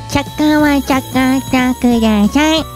ちゃかわちゃかってください。いっ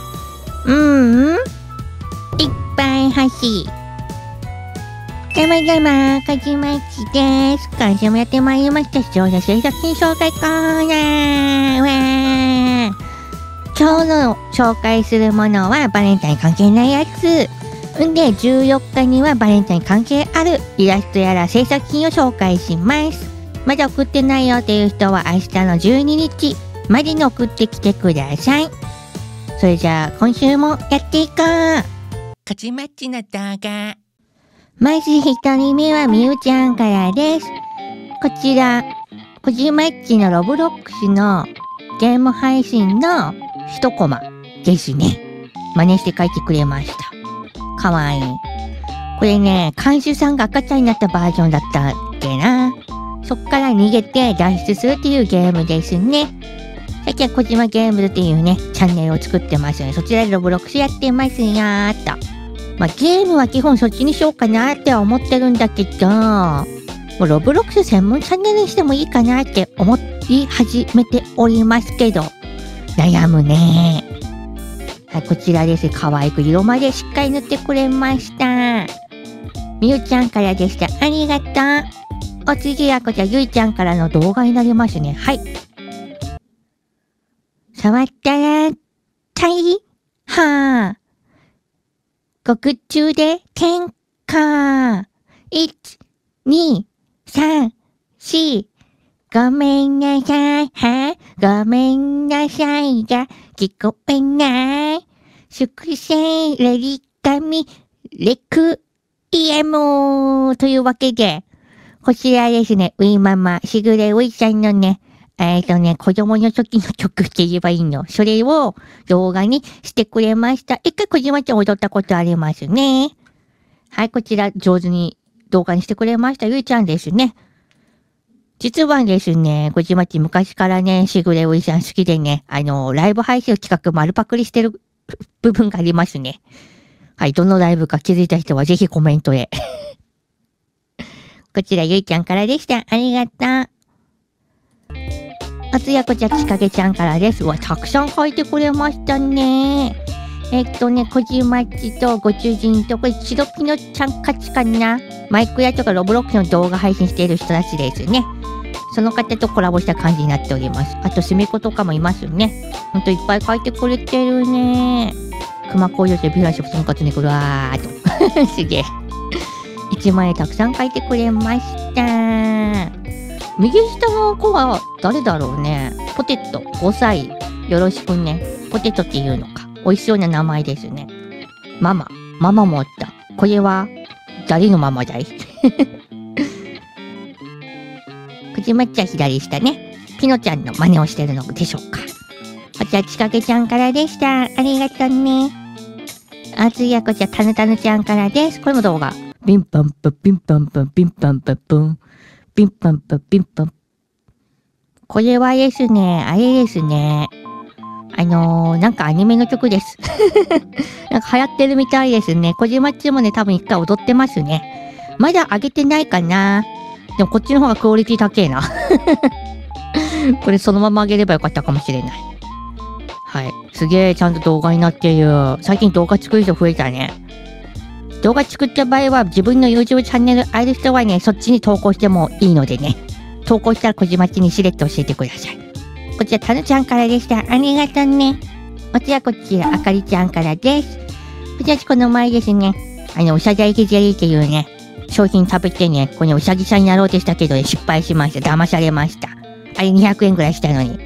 ぱい欲しい。どうもどうも、こじまちです。今週もやってまいりました。視聴者制作品紹介コーナー。今日の紹介するものはバレンタイン関係ないやつ。んで、14日にはバレンタイン関係あるイラストやら制作品を紹介します。まだ送ってないよという人は明日の12日までに送ってきてください。それじゃあ今週もやっていこう。 こじまっちの動画。 まず一人目はみゆちゃんからです。こちら、こじまっちのロブロックスのゲーム配信の一コマですね。真似して書いてくれました。かわいい。これね、監修さんが赤ちゃんになったバージョンだったっけな。そっから逃げて脱出するっていうゲームですね。最近は小島ゲームズっていうね、チャンネルを作ってますので、そちらでロブロックスやってますよーっと。まあゲームは基本そっちにしようかなって思ってるんだけど、もうロブロックス専門チャンネルにしてもいいかなって思い始めておりますけど、悩むね。はい、こちらです。可愛く色までしっかり塗ってくれました。みゆちゃんからでした。ありがとう。お次はこちらゆいちゃんからの動画になりますね。はい。触ったら、大破。獄中で喧嘩。1、2、3、4。ごめんなさい。ごめんなさいが聞こえない。粛清レリカミレクイエムというわけで、こちらですね、ウィママ、しぐれウィさんのね、子供の時の曲って言えばいいの。それを動画にしてくれました。一回小島ちゃん踊ったことありますね。はい、こちら上手に動画にしてくれました。ゆいちゃんですね。実はですね、小島ちゃん昔からね、しぐれウィさん好きでね、ライブ配信企画丸パクリしてる部分がありますね。はい、どのライブか気づいた人はぜひコメントへ。こちらゆいちゃんからでした。ありがとう。あつやこちゃちかげちゃんからです。うわ、たくさん書いてくれましたね。こじまちとご主人と、これ、チロピノちゃんかちかな。マイク屋とかロブロックの動画配信している人たちですね。その方とコラボした感じになっております。あと、すみことかもいますよね。ほんといっぱい書いてくれてるね。熊工場でビランショフトンカツにくるわーと。すげえ。1枚たくさん書いてくれました。右下の子は誰だろうね。ポテト5歳。よろしくね。ポテトっていうのか。美味しそうな名前ですね。ママもあった。これは誰のママだい？くじまっちゃ左下ね。ピノちゃんの真似をしてるのでしょうか。こちらちかけちゃんからでした。ありがとうね。あ、次はこちらたぬたぬちゃんからです。これも動画。ピンパンパピンパンパピンパンパプン。ピンパンパピンパン。これはですね、あれですね。なんかアニメの曲です。なんか流行ってるみたいですね。小島っちもね、多分一回踊ってますね。まだ上げてないかな。でもこっちの方がクオリティ高えな。これそのまま上げればよかったかもしれない。はい。すげえ、ちゃんと動画になってる。最近動画作る人増えたね。動画作った場合は自分の YouTube チャンネルある人はね、そっちに投稿してもいいのでね。投稿したら小島っちにしれっと教えてください。こちらたぬちゃんからでした。ありがとうね。こちらあかりちゃんからです。こちらこの前ですね、うさじゃいきゼリーっていうね、商品食べてね、これうさぎさんになろうとしたけど、失敗しました。騙されました。あれ200円くらいしたのに。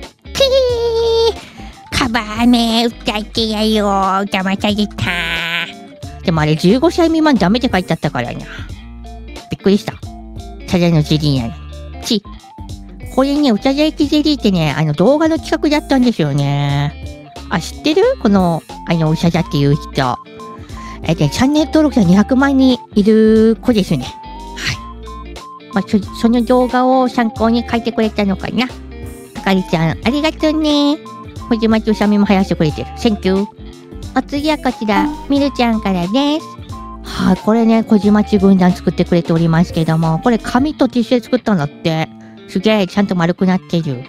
カバーめ歌ってやよー。騙された。でもあれ15歳未満ダメって書いてあったからな。びっくりした。ただのゼリーなの。これね、うさじゃいきゼリーってね、動画の企画だったんですよね。あ、知ってる？この、うさじゃっていう人。チャンネル登録者200万人いる子ですね。はい。まあ、その動画を参考に書いてくれたのかな。あかりちゃん、ありがとうね。小島とうさみも生やしてくれてる。センキュー。お次はこちら、みるちゃんからです。はい、これね、小島ち軍団作ってくれておりますけども、これ紙とティッシュで作ったんだって。すげえ、ちゃんと丸くなってる。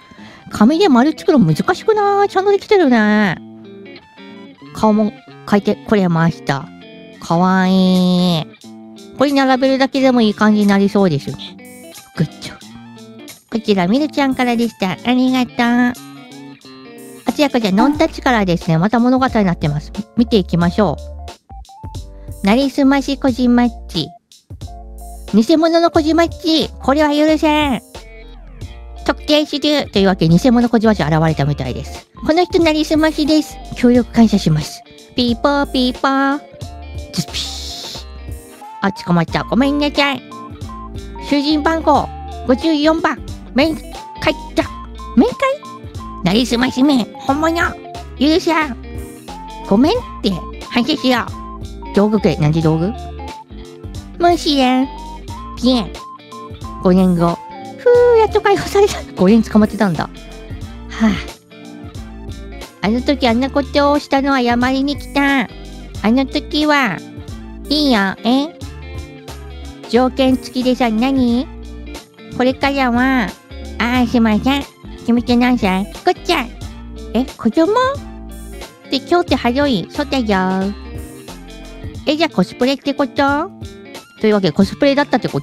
紙で丸作るの難しくない？ちゃんとできてるね。顔も描いてくれました。かわいい。これ並べるだけでもいい感じになりそうですね。グッジョ。こちら、みるちゃんからでした。ありがとう。あつやこちゃん、ノンタッチからですね。また物語になってます。見ていきましょう。なりすましこじまっち。偽物のこじまっち。これは許せん。特定する。というわけで、偽物こじまっち現れたみたいです。この人なりすましです。協力感謝します。ピーポーピーポー。ズピー。あ、捕まった。ごめんなさい。囚人番号54番。面会だ。面会？なりすましめ。本物。許さん。ごめんって。反省しよう。道具くれ。何で道具？もしやん。ピエン。5年後。やっと解放された。5年捕まってたんだ。はぁ、あの時あんなことをしたのは謝りに来た。あの時は、いいよ、条件付きでさ、何？これからは、すいません。君って何歳？こっちゃん。子供？で、今日ってハロウィン。そうだよ。じゃあコスプレってこと？というわけでコスプレだったってこと？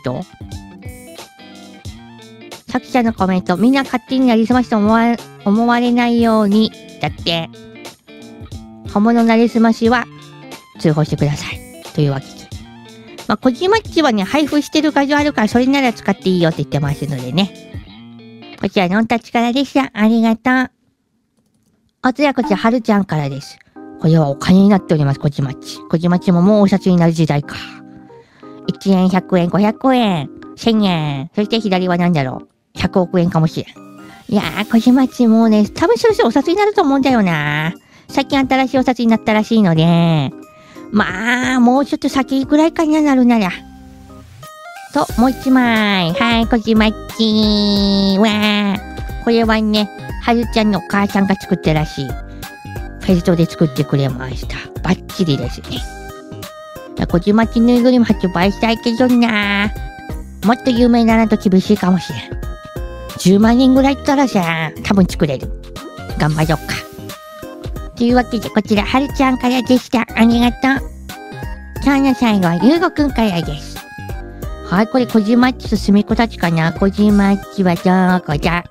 作者のコメント、みんな勝手になりすましと思われないように、だって。本物なりすましは、通報してください。というわけで。まあ、こじまっちはね、配布してる画像あるから、それなら使っていいよって言ってますのでね。こちら、のんたちからでした。ありがとう。あとやこちら、はるちゃんからです。これはお金になっております、こじまっち。こじまっちももうお札になる時代か。1円、100円、500円、1000円。そして左は何だろう。100億円かもしれん。いやー、こじまっちもうね、多分そろそろお札になると思うんだよな。最近新しいお札になったらしいので、まあ、もうちょっと先ぐらいかになるなら。と、もう一枚。はい、こじまっちわー。これはね、はるちゃんのお母さんが作ったらしい。フェルトで作ってくれました。バッチリですね。こじまっちぬいぐるみ発売したいけどな。もっと有名にならんと厳しいかもしれん。10万円ぐらいいったらさ、多分作れる。頑張ろうか。というわけで、こちら、はるちゃんからでした。ありがとう。今日の最後は、ゆうごくんからです。はい、これ、こじまっちとすみこたちかな。こじまっちはどこだ？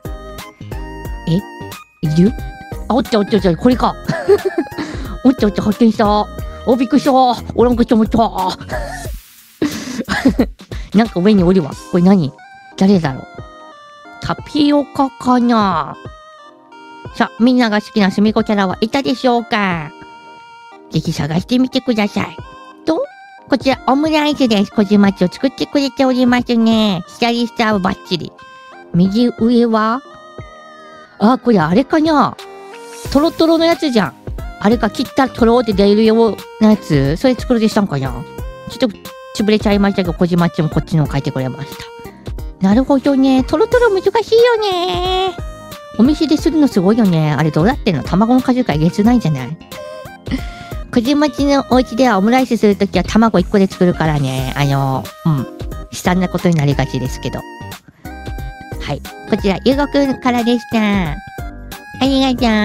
いる？あ、おったおったおった、これか。おったおった、発見した。びっくりした。おらんかと思った。なんか上におるわ。これ何？誰だろう？タピオカかな？さあ、みんなが好きなすみこキャラはいたでしょうか？ぜひ探してみてください。と、こちらオムライスです。こじまっちを作ってくれておりますね。左下はバッチリ。右上は？これあれかな？トロトロのやつじゃん。あれか、切ったらトローって出るようなやつ？それ作るでしたんかな？ちょっと潰れちゃいましたけど、こじまっちもこっちのを書いてくれました。なるほどね。トロトロ難しいよね。お店でするのすごいよね。あれどうやってんの？卵の数がえげつないんじゃない？こじまちのお家ではオムライスするときは卵1個で作るからね。悲惨なことになりがちですけど。はい。こちら、ゆうごくんからでした。ありがとう。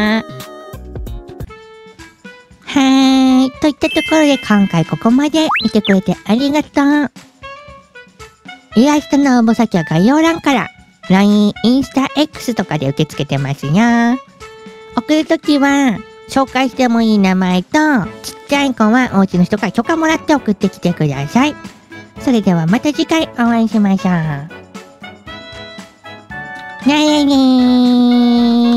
はーい。といったところで今回ここまで見てくれてありがとう。イラストの応募先は概要欄から LINE、インスタ、X とかで受け付けてますよ。送るときは紹介してもいい名前とちっちゃい子はお家の人から許可もらって送ってきてください。それではまた次回お会いしましょう。ねえねー。